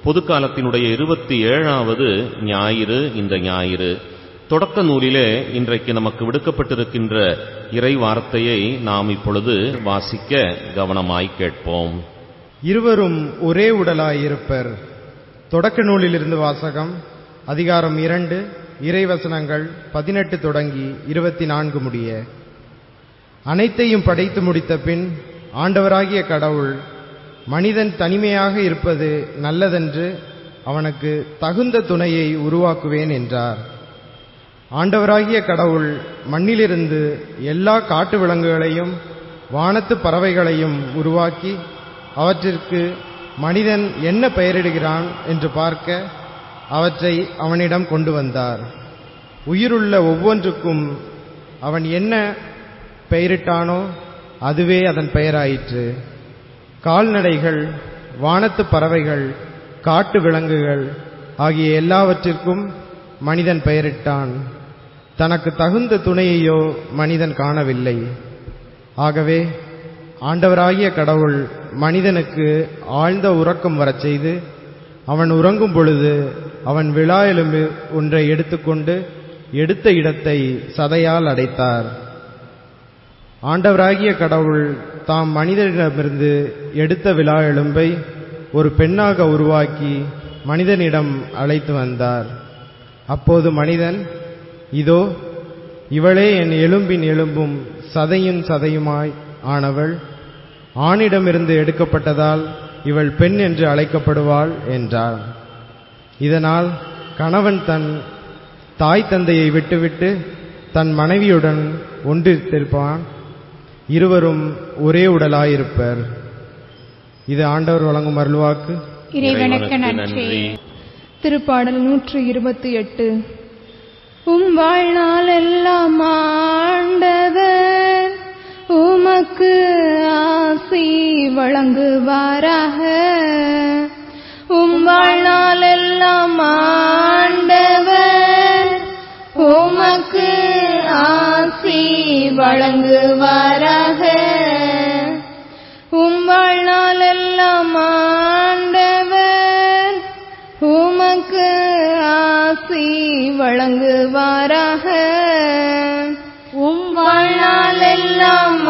பொதுக்காலத்தினுடைய 27வது ஞாயிறு இந்த ஞாயிறு. தொடக்க நூலிலே இன்றைக்கு நமக்கு விடுக்கப்பட்டிருக்கின்ற இறை வார்த்தையை நாம் இப்பொழுது வாசிக்க கவனமாய் கேட்போம். இருவரும் ஒரே உடலாயிருப்பர். தொடக்க நூலிலிருந்து வாசகம். அதிகாரம் 2, இறைவசனங்கள் 18 தொடங்கி 24 முடிய. அனைத்தையும் படைத்து முடித்த பின் ஆண்டவராகிய கடவுள் மனிதன் தனிமையாக இருப்பது நல்லதென்று அவனுக்கு தகுந்த துணையை உருவாக்குவேன் என்றார். ஆண்டவராகிய கடவுள் மண்ணிலிருந்து எல்லா காட்டு விலங்குகளையும் வானத்து பறவைகளையும் உருவாக்கி அவற்றிற்கு மனிதன் என்ன பெயரிடுகிறான் என்று பார்க்க அவற்றை அவனிடம் கொண்டு வந்தார். உயிருள்ள ஒவ்வொன்றுக்கும் அவன் என்ன பெயரிட்டானோ அதுவே அதன் பெயராயிற்று. கால்நடைகள், வானத்து பறவைகள், காட்டு விலங்குகள் ஆகிய எல்லாவற்றிற்கும் மனிதன் பெயரிட்டான். தனக்கு தகுந்த துணையையோ மனிதன் காணவில்லை. ஆகவே ஆண்டவராகிய கடவுள் மனிதனுக்கு ஆழ்ந்த உறக்கம் வரச் செய்து அவன் உறங்கும் பொழுது அவன் விலா எலும்பு ஒன்றை எடுத்துக்கொண்டு எடுத்த இடத்தை சதையால் அடைத்தார். ஆண்டவராகிய கடவுள் தாம் மனிதனிடமிருந்து எடுத்த விலா எலும்பை ஒரு பெண்ணாக உருவாக்கி மனிதனிடம் அழைத்து வந்தார். அப்போது மனிதன், இதோ இவளே என் எலும்பின் எலும்பும் சதையின் சதையுமாய் ஆனவள், ஆணிடமிருந்து எடுக்கப்பட்டதால் இவள் பெண் என்று அழைக்கப்படுவாள் என்றார். இதனால் கணவன் தன் தாய் தந்தையை விட்டுவிட்டு தன் மனைவியுடன் ஒன்றித்திருப்பான். இருவரும் ஒரே உடலாயிருப்பர். இது ஆண்டவர் வழங்கும் அருள்வாக்கு. இறைவனுக்கு நன்றி. திருப்பாடல் 128. வாழ்நாள் எல்லாம் ஆண்டவர் உமக்கு ஆசி வழங்குவாராக. வாழ்நாள் எல்லாம் ஆண்டவர் உமக்கு ஆசி வழங்குவாராக. வாழ்நாள் எல்லாம் ஆண்டவர் உமக்கு ஆசி வழங்குவாராக. வாழ்நாள் எல்லாம்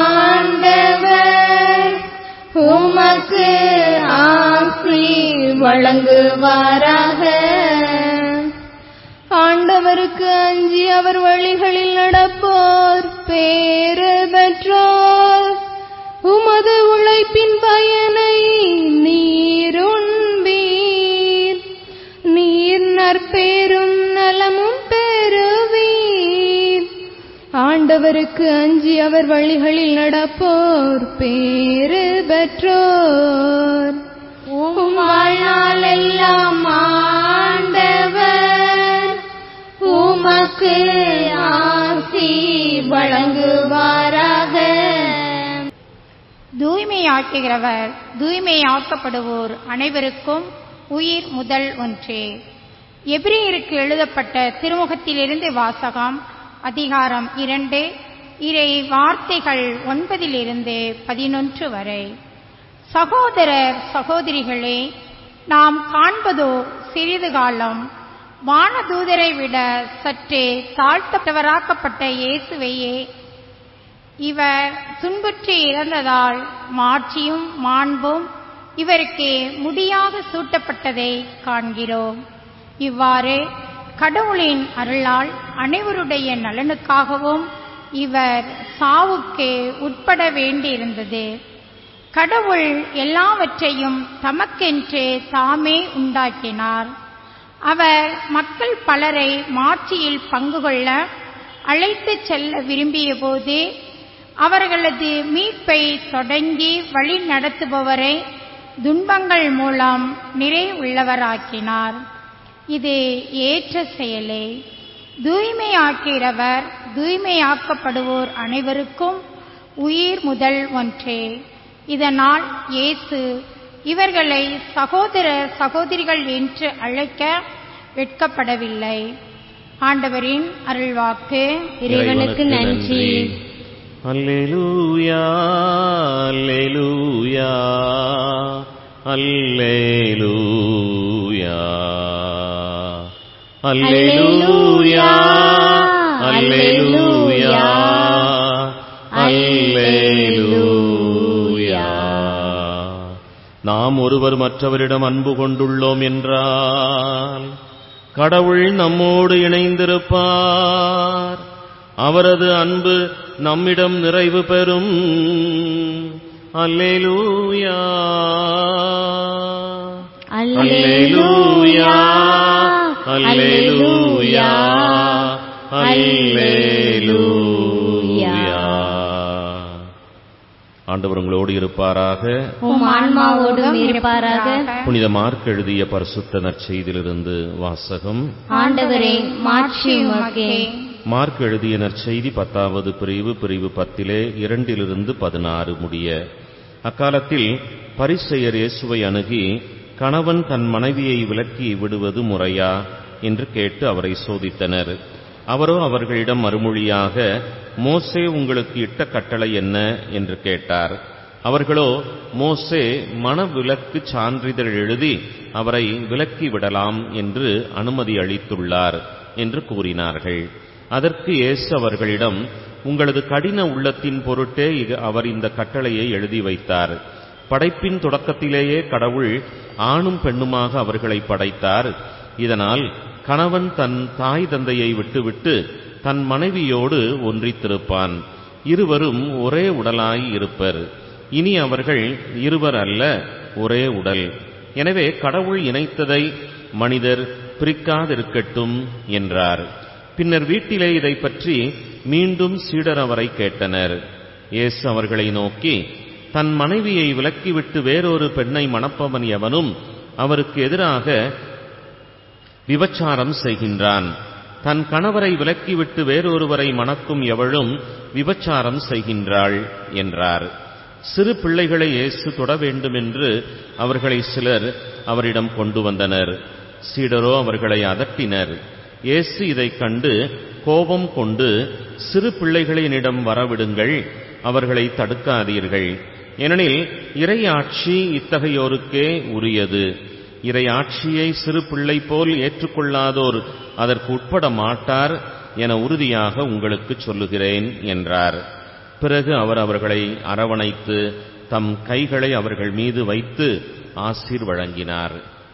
ஆண்டவர் உமக்கு ஆசி வழங்குவாராக. ஆண்டவருக்கு அஞ்சி அவர் வழிகளில் நடப்போர் பேறு பெற்றோர். உமது உழைப்பின் பயனை நீருண்பீர். நீர் நற்பேரும் நலமும் பெறுவீர். ஆண்டவருக்கு அஞ்சி அவர் வழிகளில் நடப்போர் பேறு பெற்றோர். வாழ்நாள் எல்லாம் ஆண்டவர் உமக்கு ஆசி வழங்குவாராக. தூய்மையாக்குகிறவர் தூய்மையாக்கப்படுவோர் அனைவருக்கும் உயிர் முதல் ஒன்றே. எபிரேயருக்கு எழுதப்பட்ட திருமுகத்திலிருந்து வாசகம். அதிகாரம் 2, இறை வார்த்தைகள் 9-11 வரை. சகோதரர் சகோதரிகளே, நாம் காண்பதோ சிறிது காலம். வானதூதரை விட சற்றே தாழ்த்தவராக்கப்பட்ட இயேசுவையே. இவர் துன்புற்று இறந்ததால் மாட்சியும் மாண்பும் இவருக்கு முடியாக சூட்டப்பட்டதை காண்கிறோம். இவ்வாறு கடவுளின் அருளால் அனைவருடைய நலனுக்காகவும் இவர் சாவுக்கு உட்பட வேண்டியிருந்தது. கடவுள் எல்லாவற்றையும் தமக்கென்று தாமே உண்டாக்கினார். அவர் மக்கள் பலரை மாட்சியில் பங்கு கொள்ள அழைத்து செல்ல விரும்பிய போது அவர்களது மீட்பை தொடங்கி வழி நடத்துபவரை துன்பங்கள் மூலம் நிறைவுள்ளவராக்கினார். இது ஏற்ற செயலே. தூய்மையாக்கிறவர் தூய்மையாக்கப்படுவோர் அனைவருக்கும் உயிர் முதல் ஒன்றே. இதனால் இயேசு இவர்களை சகோதர சகோதரிகள் என்று அழைக்க வெட்கப்படவில்லை. ஆண்டவரின் அருள்வாக்கு. இறைவனுக்கு நன்றி. அல்லேலூயா அல்லேலூயா அல்லேலூயா. அல்லேலூயா அல்லேலூயா அல்லேலூயா. நாம் ஒருவர் மற்றவரிடம் அன்பு கொண்டுள்ளோம் என்றால் கடவுள் நம்மோடு இணைந்திருப்பார். அவரது அன்பு நம்மிடம் நிறைவு பெறும். அல்லேலூயா அல்லேலூயா அல்லேலூயா அல்லேலூயா. ஆண்டவர் உங்களோடு இருப்பாராக, உம் ஆன்மாவோடும் இருப்பாராக. புனித மார்க் எழுதிய பரிசுத்த நற்செய்தியிலிருந்து வாசகம். ஆண்டவரே, மாட்சி உமக்கே. மார்க் எழுதிய நற்செய்தி 10வது பிரிவு 10 2-16 முடிய. அக்காலத்தில் பரிசேயர் இயேசுவை அணுகி, கணவன் தன் மனைவியை விலக்கி விடுவது முறையா என்று கேட்டு அவரை சோதித்தனர். அவரோ அவர்களிடம் மறுமொழியாக, மோசே உங்களுக்கு இட்ட கட்டளை என்ன என்று கேட்டார். அவர்களோ, மோசே மணவிலக்கு சான்றிதழ் எழுதி அவரை விலக்கி விடலாம் என்று அனுமதி அளித்துள்ளார் என்று கூறினார்கள். அதற்கு இயேசு அவர்களிடம், உங்களது கடின உள்ளத்தின் பொருட்டே அவர் இந்த கட்டளையை எழுதி வைத்தார். படைப்பின் தொடக்கத்திலேயே கடவுள் ஆணும் பெண்ணுமாக அவர்களை படைத்தார். இதனால் கணவன் தன் தாய் தந்தையை விட்டுவிட்டு தன் மனைவியோடு ஒன்றித்திருப்பான். இருவரும் ஒரே உடலாய் இருப்பர். இனி அவர்கள் இருவர் அல்ல, ஒரே உடல். எனவே கடவுள் இணைத்ததை மனிதர் பிரிக்காதிருக்கட்டும் என்றார். பின்னர் வீட்டிலே இதை பற்றி மீண்டும் சீடர் அவரை கேட்டனர். இயேசு அவர்களை நோக்கி, தன் மனைவியை விலக்கிவிட்டு வேறொரு பெண்ணை மணப்பவன் எவனும் அவருக்கு எதிராக விபச்சாரம் செய்கின்றான். தன் கணவரை விலக்கிவிட்டு வேறொருவரை மணக்கும் எவளும் விபச்சாரம் செய்கின்றாள் என்றார். சிறு பிள்ளைகளை இயேசு தொட வேண்டும் என்று அவர்களை சிலர் அவரிடம் கொண்டு வந்தனர். சீடரோ அவர்களை அதட்டினர். இயேசு இதைக் கண்டு கோபம் கொண்டு, சிறு பிள்ளைகளை என்னிடம் வரவிடுங்கள், அவர்களை தடுக்காதீர்கள், ஏனெனில் இறையாட்சி இத்தகையோருக்கே உரியது. இறையாட்சியை சிறு பிள்ளை போல் ஏற்றுக்கொள்ளாதோர் அதற்கு உட்பட மாட்டார் என உறுதியாக உங்களுக்கு சொல்லுகிறேன் என்றார். பிறகு அவர் அவர்களை அரவணைத்து தம் கைகளை அவர்கள் மீது வைத்து ஆசீர் வழங்கினார்.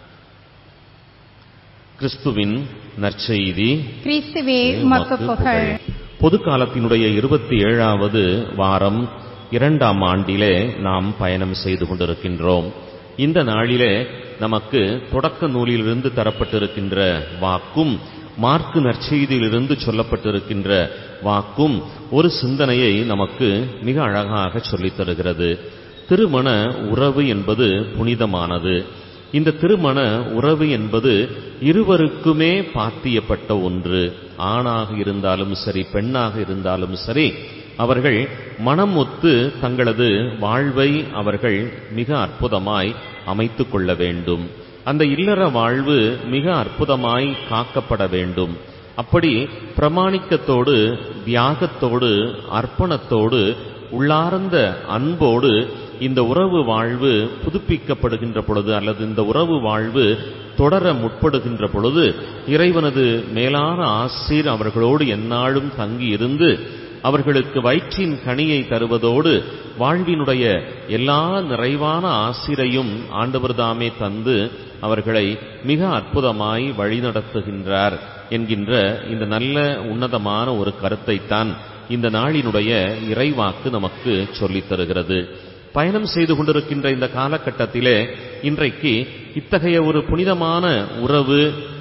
கிறிஸ்துவின் நற்செய்தி. கிறிஸ்துவே உமக்கு புகழ். பொது காலத்தினுடைய 27வது வாரம் 2ஆம் ஆண்டிலே நாம் பயணம் செய்து கொண்டிருக்கின்றோம். இந்த நாளிலே நமக்கு தொடக்க நூலிலிருந்து தரப்பட்டிருக்கின்ற வாக்கும் மார்க்கு நற்செய்தியிலிருந்து சொல்லப்பட்டிருக்கின்ற வாக்கும் ஒரு சிந்தனையை நமக்கு மிக அழகாக சொல்லித் தருகிறது. திருமண உறவு என்பது புனிதமானது. இந்த திருமண உறவு என்பது இருவருக்குமே பாத்தியப்பட்ட ஒன்று. ஆணாக இருந்தாலும் சரி, பெண்ணாக இருந்தாலும் சரி, அவர்கள் மனம் ஒத்து தங்களது வாழ்வை அவர்கள் மிக அற்புதமாய் அமைத்துக் கொள்ள வேண்டும். அந்த இல்லற வாழ்வு மிக அற்புதமாய் காக்கப்பட வேண்டும். அப்படி பிரமாணிக்கத்தோடு, தியாகத்தோடு, அர்ப்பணத்தோடு, உள்ளார்ந்த அன்போடு இந்த உறவு வாழ்வு புதுப்பிக்கப்படுகின்ற பொழுது, அல்லது இந்த உறவு வாழ்வு தொடர முற்படுகின்ற பொழுது, இறைவனது மேலான ஆசீர் அவர்களோடு எந்நாளும் தங்கி இருந்து அவர்களுக்கு வயிற்றின் கனியை தருவதோடு வாழ்வினுடைய எல்லா நிறைவான ஆசிரையும் ஆண்டவர் தாமே தந்து அவர்களை மிக அற்புதமாய் வழிநடத்துகின்றார் என்கின்ற இந்த நல்ல உன்னதமான ஒரு கருத்தைத்தான் இந்த நாளினுடைய இறைவாக்கு நமக்கு சொல்லித் தருகிறது. பயணம் செய்து கொண்டிருக்கின்ற இந்த காலகட்டத்திலே இன்றைக்கு இத்தகைய ஒரு புனிதமான உறவு,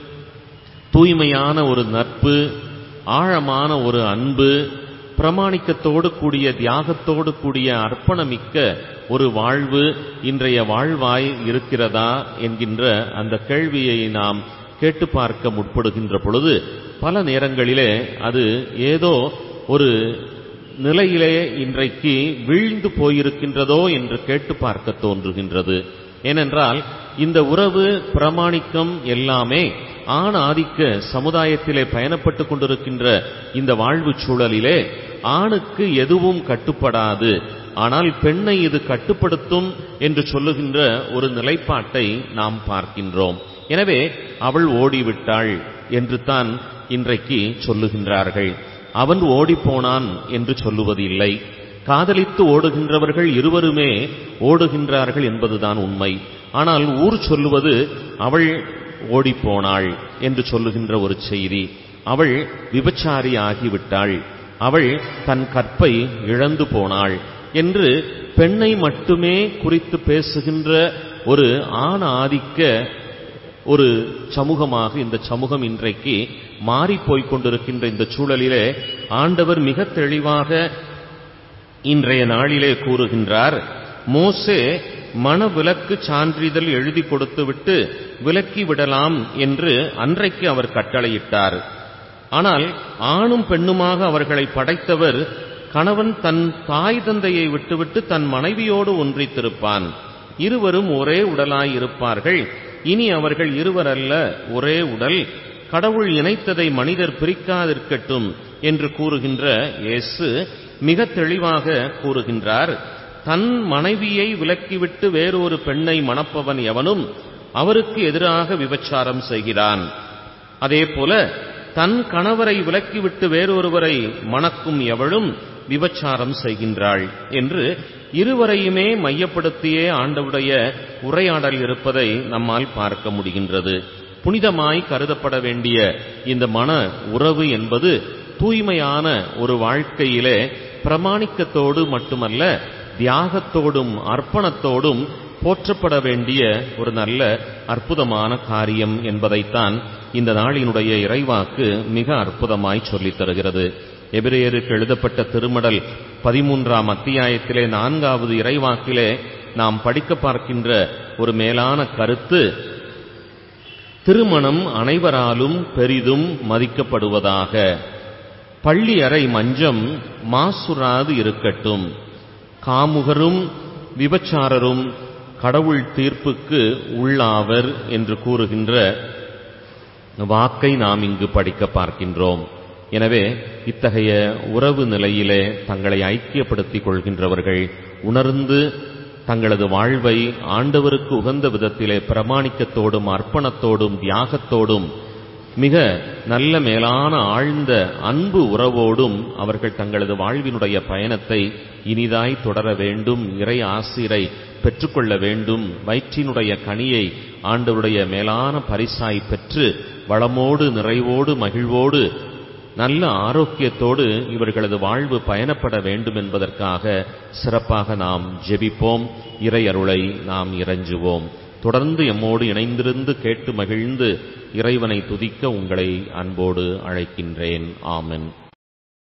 தூய்மையான ஒரு நட்பு, ஆழமான ஒரு அன்பு, பிரமாணிக்கத்தோடு கூடிய தியாகத்தோடு கூடிய அர்ப்பணமிக்க ஒரு வாழ்வு இன்றைய வாழ்வாய் இருக்கிறதா என்கின்ற அந்த கேள்வியை நாம் கேட்டு பார்க்க முற்படுகின்ற பொழுது பல நேரங்களிலே அது ஏதோ ஒரு நிலையிலே இன்றைக்கு வீழ்ந்து போயிருக்கின்றதோ என்று கேட்டு பார்க்க தோன்றுகின்றது. ஏனென்றால் இந்த உறவு, பிரமாணிக்கம் எல்லாமே ஆண் ஆதிக்க சமுதாயத்திலே பயணப்பட்டுக் கொண்டிருக்கின்ற இந்த வாழ்வு சூழலிலே ஆணுக்கு எதுவும் கட்டுப்படாது, ஆனால் பெண்ணை இது கட்டுப்படுத்தும் என்று சொல்லுகின்ற ஒரு நிலைப்பாட்டை நாம் பார்க்கின்றோம். எனவே அவள் ஓடிவிட்டாள், என்று தான் இன்றைக்கு சொல்லுகின்றார்கள். அவன் ஓடிப்போனான் என்று சொல்லுவதில்லை. காதலித்து ஓடுகின்றவர்கள் இருவருமே ஓடுகின்றார்கள் என்பதுதான் உண்மை. ஆனால் ஊர் சொல்லுவது அவள் ஓடிப்போனாள் என்று சொல்லுகின்ற ஒரு செய்தி. அவள் விபச்சாரி ஆகிவிட்டாள், அவள் தன் கற்பை இழந்து போனாள் என்று பெண்ணை மட்டுமே குறித்து பேசுகின்ற ஒரு ஆண் ஆதிக்க ஒரு சமூகமாக இந்த சமூகம் இன்றைக்கு மாறிப்போய்க் கொண்டிருக்கின்ற இந்த சூழலிலே ஆண்டவர் மிக தெளிவாக இன்றைய நாளிலே கூறுகின்றார். மோசே மணவிலக்கு சான்றிதழ் எழுதி கொடுத்துவிட்டு விலக்கி விடலாம் என்று அன்றைக்கு அவர் கட்டளையிட்டார். ஆனால் ஆணும் பெண்ணுமாக அவர்களை படைத்தவர் கணவன் தன் தாய் தந்தையை விட்டுவிட்டு தன் மனைவியோடு ஒன்றித்திருப்பான். இருவரும் ஒரே உடலாயிருப்பார்கள். இனி அவர்கள் இருவரல்ல, ஒரே உடல். கடவுள் இணைத்ததை மனிதர் பிரிக்காதிருக்கட்டும் என்று கூறுகின்ற இயேசு மிக தெளிவாக கூறுகின்றார். தன் மனைவியை விலக்கிவிட்டு வேறொரு பெண்ணை மணப்பவன் எவனும் அவருக்கு எதிராக விபச்சாரம் செய்கிறான். அதேபோல தன் கணவரை விலக்கிவிட்டு வேறொருவரை மணக்கும் எவளும் விபச்சாரம் செய்கின்றாள் என்று இருவரையுமே மையப்படுத்தியே ஆண்டவருடைய உரையாடல் இருப்பதை நம்மால் பார்க்க முடிகின்றது. புனிதமாய் கருதப்பட வேண்டிய இந்த மன உறவு என்பது தூய்மையான ஒரு வாழ்க்கையிலே பிரமாணிக்கத்தோடு மட்டுமல்ல, தியாகத்தோடும் அர்ப்பணத்தோடும் போற்றப்பட வேண்டிய ஒரு நல்ல அற்புதமான காரியம் என்பதைத்தான் இந்த நாளினுடைய இறைவாக்கு மிக அற்புதமாய் சொல்லித் தருகிறது. எபிரேயருக்கு எழுதப்பட்ட திருமடல் 13ஆம் அத்தியாயத்திலே 4வது இறைவாக்கிலே நாம் படிக்க பார்க்கின்ற ஒரு மேலான கருத்து, திருமணம் அனைவராலும் பெரிதும் மதிக்கப்படுவதாக. பள்ளி அறை மஞ்சம் மாசுராது இருக்கட்டும். காமுகரும் விபச்சாரரும் கடவுள் தீர்ப்புக்கு உள்ளாவர் என்று கூறுகின்ற வாக்கை நாம் இங்கு படிக்க பார்க்கின்றோம். எனவே இத்தகைய உறவு நிலையிலே தங்களை ஐக்கியப்படுத்திக் கொள்கின்றவர்கள் உணர்ந்து தங்களது வாழ்வை ஆண்டவருக்கு உகந்த விதத்திலே பிரமாணிக்கத்தோடும் அர்ப்பணத்தோடும் தியாகத்தோடும் மிக நல்ல மேலான ஆழ்ந்த அன்பு உறவோடும் அவர்கள் தங்களது வாழ்வினுடைய பயணத்தை இனிதாய் தொடர வேண்டும், இறை ஆசிரை பெற்றுக்கொள்ள வேண்டும், வயிற்றினுடைய கனியை ஆண்டவருடைய மேலான பரிசாய் பெற்று வளமோடு நிறைவோடு மகிழ்வோடு நல்ல ஆரோக்கியத்தோடு இவர்களது வாழ்வு பயணப்பட வேண்டும் என்பதற்காக சிறப்பாக நாம் ஜெபிப்போம். இறை அருளை நாம் இறைஞ்சுவோம். தொடர்ந்து எம்மோடு இணைந்திருந்து கேட்டு மகிழ்ந்து இறைவனை துதிக்க உங்களை அன்போடு அழைக்கின்றேன். ஆமென்.